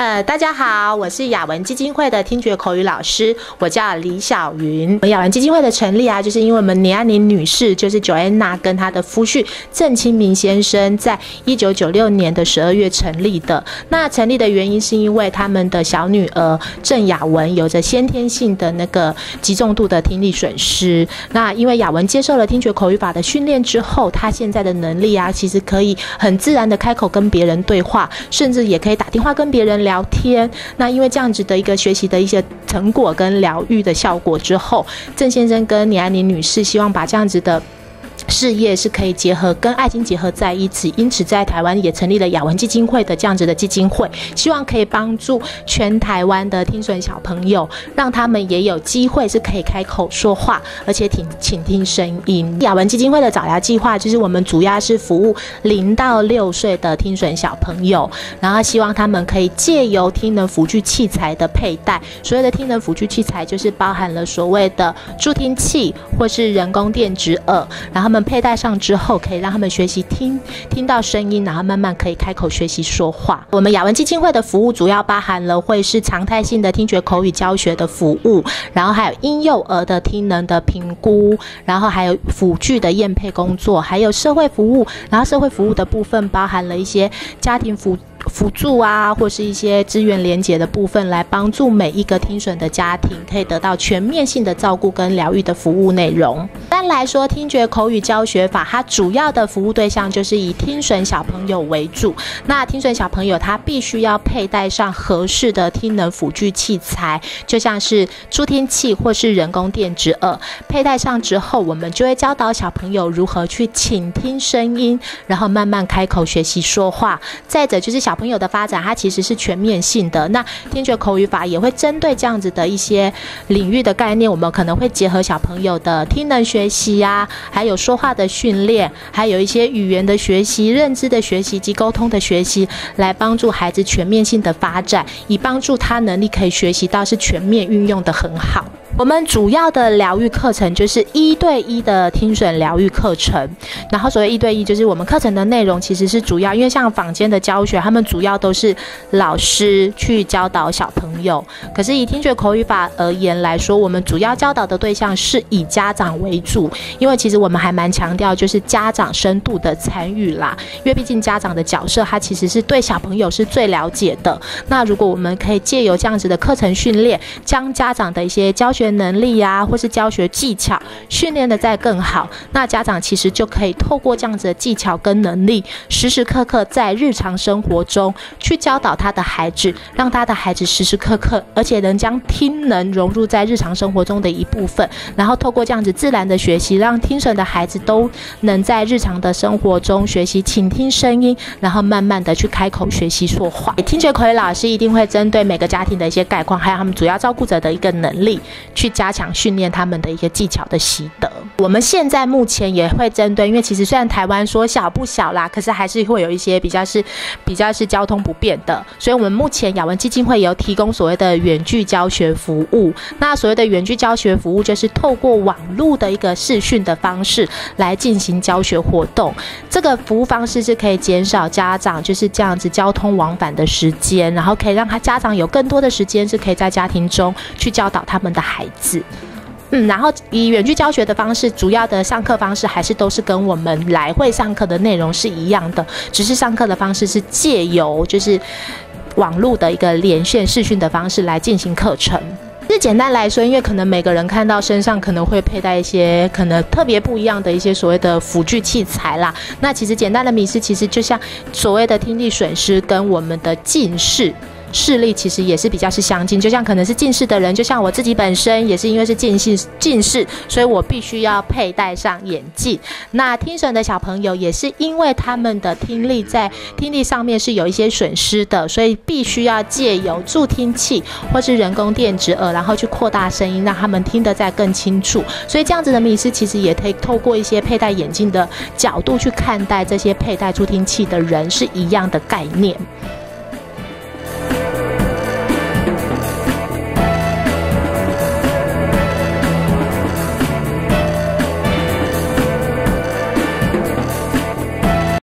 大家好，我是雅文基金会的听觉口语老师，我叫李小云。雅文基金会的成立就是因为我们倪安宁女士，就是 Joanna 跟她的夫婿郑清明先生，在1996年的12月成立的。那成立的原因是因为他们的小女儿郑雅文有着先天性的那个极重度的听力损失。那因为雅文接受了听觉口语法的训练之后，她现在的能力其实可以很自然的开口跟别人对话，甚至也可以打电话跟别人聊天。那因为这样子的一个学习的一些成果跟疗愈的效果之后，郑先生跟倪安宁女士希望把这样子的事业是可以结合跟爱心结合在一起，因此在台湾也成立了雅文基金会的这样子的基金会，希望可以帮助全台湾的听损小朋友，让他们也有机会是可以开口说话，而且倾听声音。雅文基金会的早疗计划就是我们主要是服务0到6岁的听损小朋友，然后希望他们可以借由听能辅具器材的佩戴，所谓的听能辅具器材就是包含了所谓的助听器或是人工电子耳，然后他们佩戴上之后，可以让他们学习听到声音，然后慢慢可以开口学习说话。我们雅文基金会的服务主要包含了会是常态性的听觉口语教学的服务，然后还有婴幼儿的听能的评估，然后还有辅具的验配工作，还有社会服务。然后社会服务的部分包含了一些家庭辅助或是一些资源连结的部分，来帮助每一个听损的家庭可以得到全面性的照顾跟疗愈的服务内容。一般来说，听觉口语教学法它主要的服务对象就是以听损小朋友为主。那听损小朋友他必须要佩戴上合适的听能辅具器材，就像是助听器或是人工电子耳。佩戴上之后，我们就会教导小朋友如何去倾听声音，然后慢慢开口学习说话。再者就是小朋友的发展，它其实是全面性的。那听觉口语法也会针对这样子的一些领域的概念，我们可能会结合小朋友的听能学习还有说话的训练，还有一些语言的学习、认知的学习及沟通的学习，来帮助孩子全面性的发展，以帮助他能力可以学习到是全面运用的很好。我们主要的疗愈课程就是1对1的听损疗愈课程，然后所谓1对1就是我们课程的内容其实是主要，因为像坊间的教学，他们主要都是老师去教导小朋友，可是以听觉口语法而言来说，我们主要教导的对象是以家长为主，因为其实我们还蛮强调就是家长深度的参与啦，因为毕竟家长的角色他其实是对小朋友是最了解的。那如果我们可以借由这样子的课程训练，将家长的一些教学能力或是教学技巧训练的再更好，那家长其实就可以透过这样子的技巧跟能力，时时刻刻在日常生活中去教导他的孩子，让他的孩子时时刻刻而且能将听能融入在日常生活中的一部分，然后透过这样子自然的学习，让听损的孩子都能在日常的生活中学习倾听声音，然后慢慢的去开口学习说话。听觉口语老师一定会针对每个家庭的一些概况，还有他们主要照顾者的一个能力，去加强训练他们的一个技巧的习得。我们现在目前也会针对，因为其实虽然台湾说小不小啦，可是还是会有一些比较是交通不便的，所以我们目前雅文基金会有提供所谓的远距教学服务。那所谓的远距教学服务就是透过网络的一个视讯的方式来进行教学活动，这个服务方式是可以减少家长就是这样子交通往返的时间，然后可以让家长有更多的时间是可以在家庭中去教导他们的孩子。然后以远距教学的方式，主要的上课方式还是都是跟我们来会上课的内容是一样的，只是上课的方式是借由就是网络的一个连线视讯的方式来进行课程。其实简单来说，因为可能每个人看到身上可能会佩戴一些可能特别不一样的一些所谓的辅具器材啦，那其实简单的迷思其实就像所谓的听力损失跟我们的近视视力其实也是比较是相近，就像可能是近视的人，就像我自己本身也是因为是近视，所以我必须要佩戴上眼镜。那听损的小朋友也是因为他们的听力在听力上面是有一些损失的，所以必须要借由助听器或是人工电子耳，然后去扩大声音，让他们听得再更清楚。所以这样子的迷思其实也可以透过一些佩戴眼镜的角度去看待这些佩戴助听器的人是一样的概念。